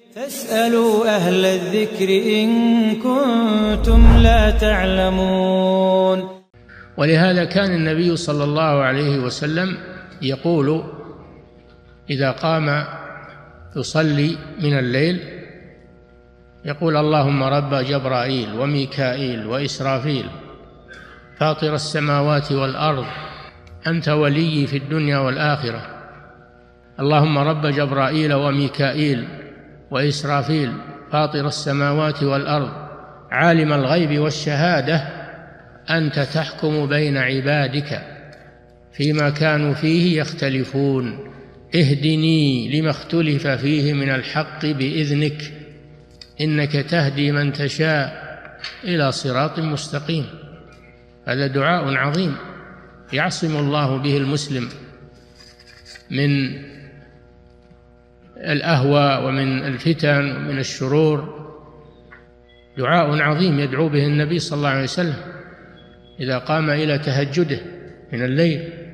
فاسألوا أهل الذكر إن كنتم لا تعلمون. ولهذا كان النبي صلى الله عليه وسلم يقول إذا قام يصلي من الليل يقول: اللهم رب جبرائيل وميكائيل وإسرافيل فاطر السماوات والأرض أنت ولي في الدنيا والآخرة، اللهم رب جبرائيل وميكائيل وإسرافيل فاطر السماوات والأرض عالم الغيب والشهادة أنت تحكم بين عبادك فيما كانوا فيه يختلفون اهدني لما اختلف فيه من الحق بإذنك إنك تهدي من تشاء إلى صراط مستقيم. هذا دعاء عظيم يعصم الله به المسلم من الأهواء ومن الفتن ومن الشرور. دعاء عظيم يدعو به النبي صلى الله عليه وسلم إذا قام إلى تهجده من الليل.